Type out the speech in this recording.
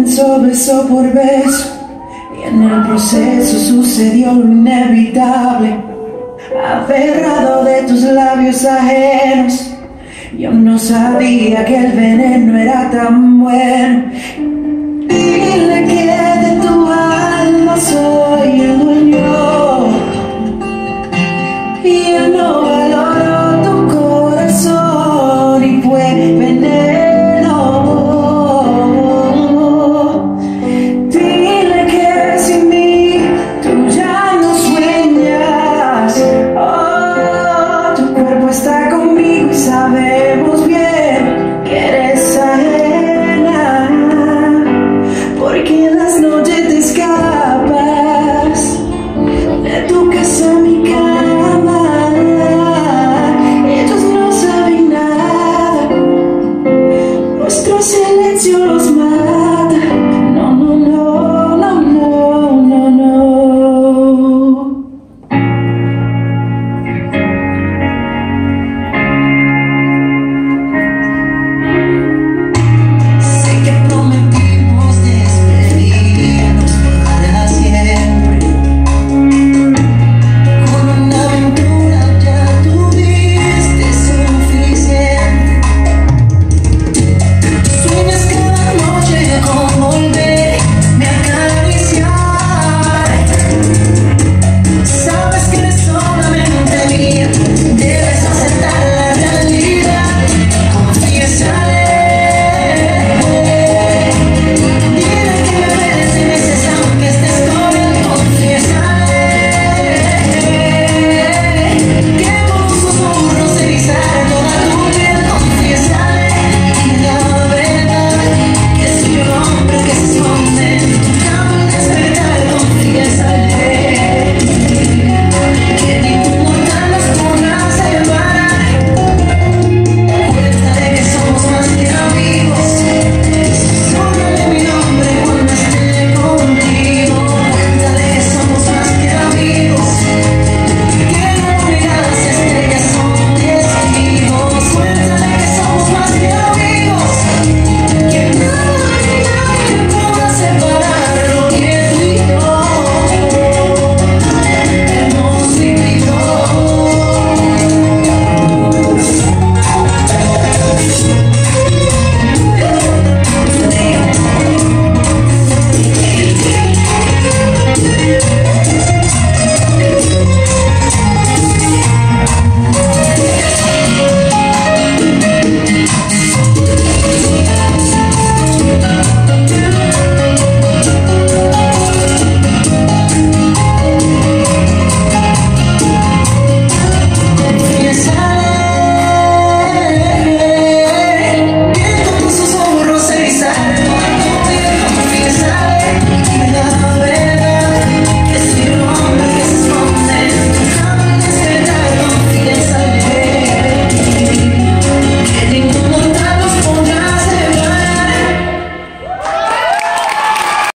comenzó beso por beso y en el proceso sucedió lo inevitable. Aferrado de tus labios ajenos, yo no sabía que el veneno era tan bueno. Dile que de tu alma soy el dueño y él no valoró tu corazón y fue veneno. Dile que sin mí tú ya no sueñas. Oh, tu cuerpo está conmigo y sabe